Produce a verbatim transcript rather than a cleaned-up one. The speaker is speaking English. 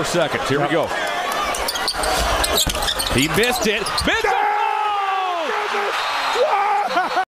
more seconds. Here we go. He missed it. Mitchell!